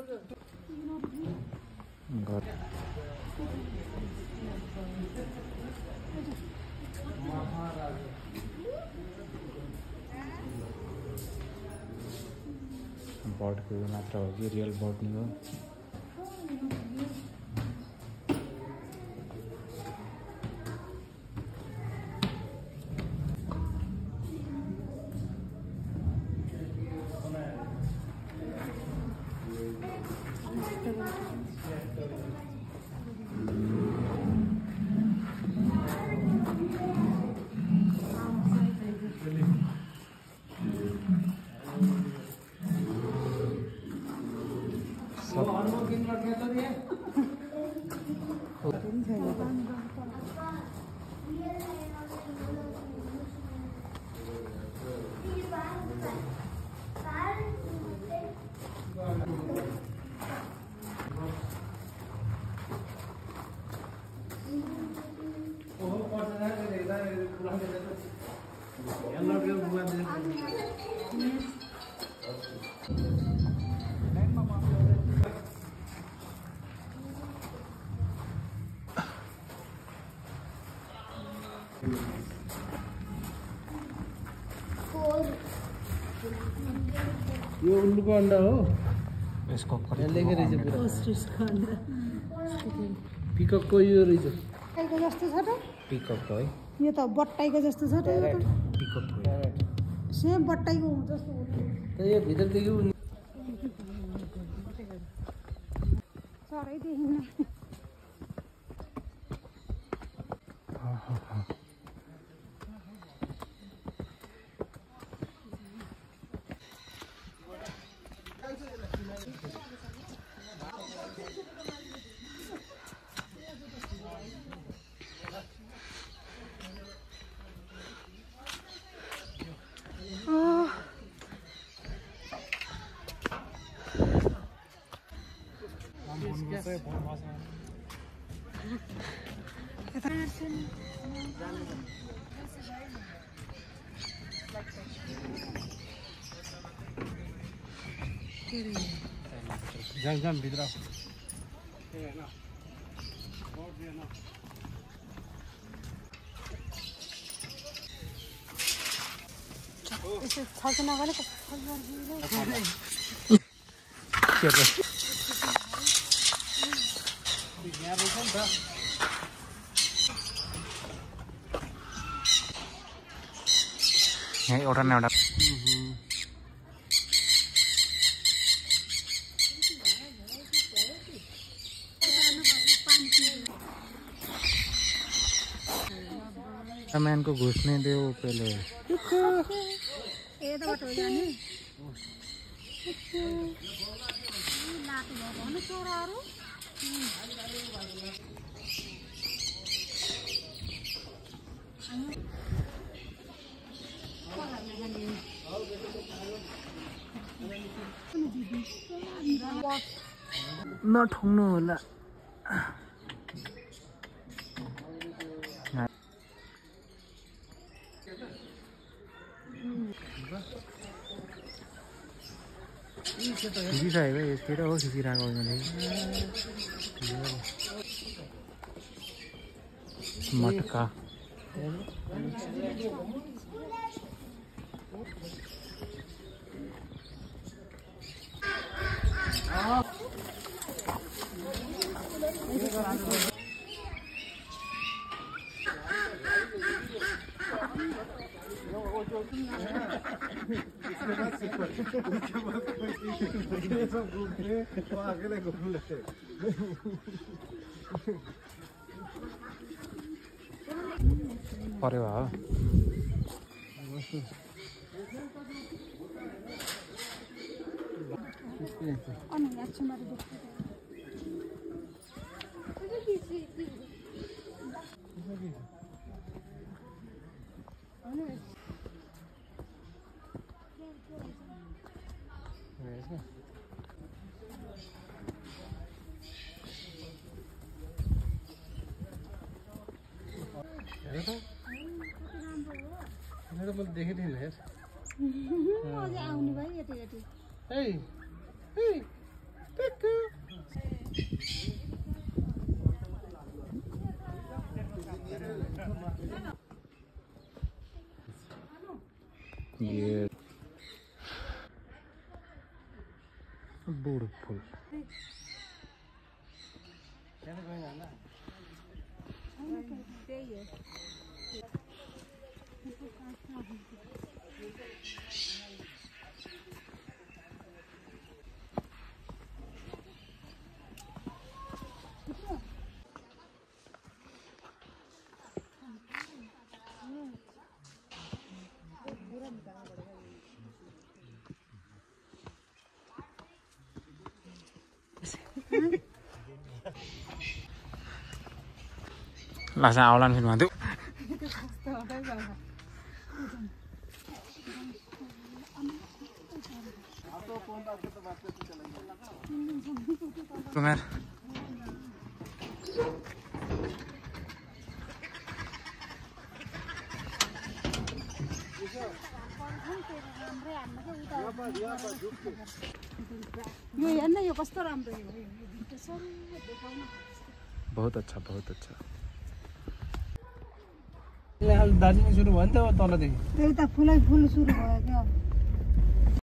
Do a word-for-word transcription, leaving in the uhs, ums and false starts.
घर बर्डको मात्र हो कि रियल बर्ड नि हो। यो उल्लुको अंडा हो। यसको लेखेर रहेछ पुरा ओस्ट्रिचको अंडा। पिककको यो रहेछ। टाइको जस्तो छ त? पिकक है। यो त बट्टाइको जस्तो छ त? पिकक हो। सेम बट्टाइको जस्तो हो। त यो भित्रदेखि चरै देखिन। जाम जाम भित्र यसो छर्क नगरेको यहाँ एउटा न एउटा मैन को घुसने दे वो पहले। ये तो बट हो जाने लात भगवान चोरारो नठुङ्नु होला। खिचिसकेको यतिर हो खिचिरहेको मैले मटका पर्यो हो अनि याछु मारे देख्छु मैले देखेको थिइनँ यार। अझै आउने भयो यति यति ए ए ये beautiful. Là sao lan phiên bản tự Kumer यो हेर्न यो कस्तो राम्रो यो बहुत अच्छा बहुत अच्छा दार्जिलिङ सुरु भयो नि त तलदेखि त्यही त फुलै फुल सुरु भयो क्या